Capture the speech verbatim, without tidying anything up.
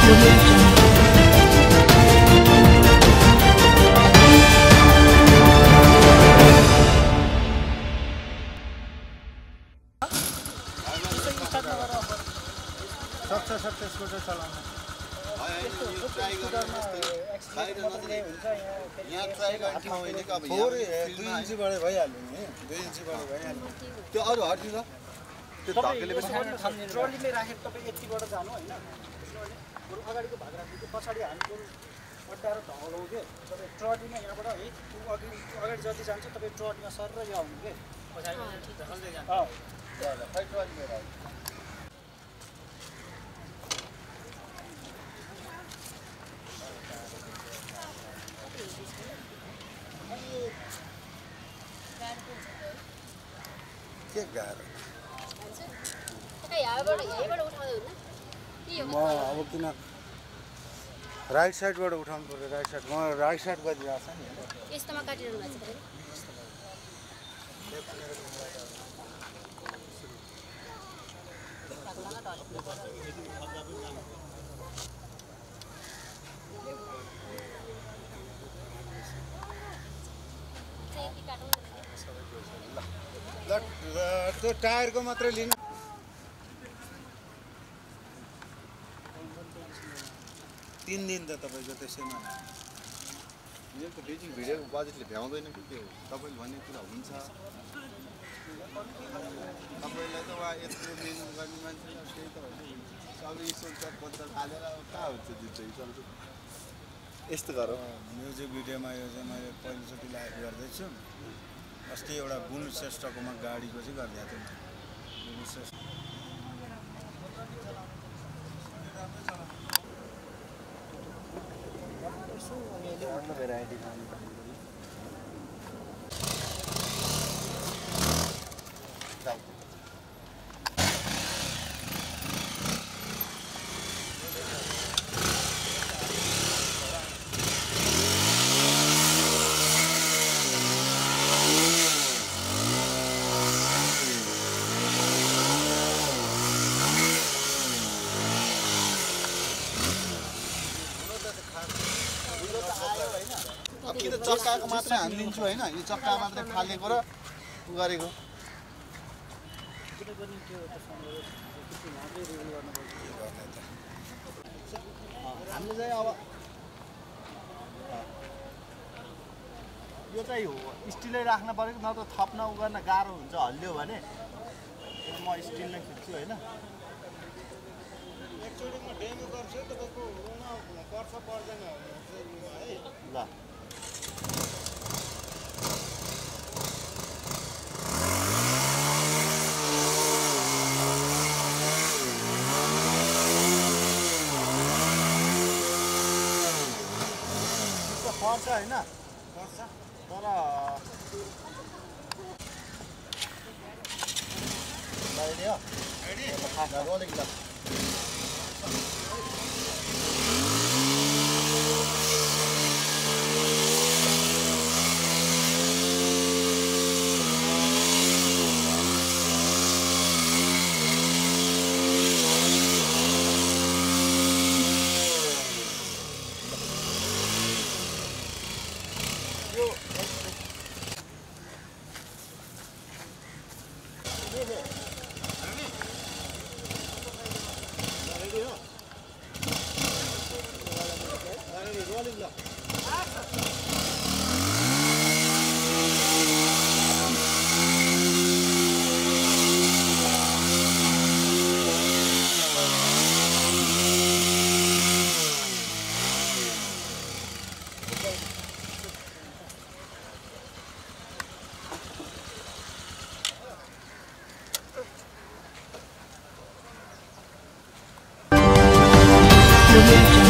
सक्छ सक्छ स्कुटर चलाउन यहाँ ट्राई गर्ने ठाउँ होइन कि अब दुई इन्चीबाट भइहाल्यो नि दुई इन्चीबाट भइहाल्यो त्यो अरू हट्दिन्छ त्यो धक्केले ट्रलीमै राखेर तपाईँ यतिबाट जानु होइन बरु अगाडिको भाग राख्नु पछाडि हामी बरु अड्डाएर ढलाउँ के तपाईँ ट्रलीमा यहाँबाट है अघि अगाडि जति जान्छ तपाईँ ट्रलीमा सर र यो आउनु के पछाडि ढल्दै जान्छ खै ट्रलीमै राख्नु के गाह्रो म अब किन राइट साइडबाट उठाउनु पर्यो राइट साइड म राइट साइड गरिरहेको छ नि यस्तोमा काटिरहनु भएको छ त्यो टायरको मात्रै लिनु तीन दिन त तपाईँको त्यसैमा यो त बेजिङ भिडियोको बजेटले भ्याउँदैन कि के हो तपाईँले भन्ने कुरा हुन्छ तपाईँलाई त वा यत्रो मेहनत गर्ने मान्छेलाई त्यही त होइन सबै सोच्छ पत्ता हालेर कहाँ हुन्छ जित्छ चल्छ यस्तो गरौँ म्युजिक भिडियोमा यो चाहिँ मैले पहिलोचोटि लाइभ गर्दैछु अस्ति एउटा गुण श्रेष्ठकोमा गाडीको चाहिँ गरिदिएको थिएँ गुण श्रेष्ठ भेराइटी कि त चक्काको मात्रै हानिदिन्छु होइन यो चक्का मात्रै फालेको र उ गरेको हामीले चाहिँ अब यो चाहिँ स्टिलै राख्न पऱ्यो कि न त थप्न उ गर्न गाह्रो हुन्छ हल्लियो भने म स्टिल नै खिच्छु होइन एकचोटि म डेमो गर्छु तपाईँको पर्छ पर्दैन ल पर्छ होइन पर्छ तर रेडी हो रेडी रोलिङ ल Nepal.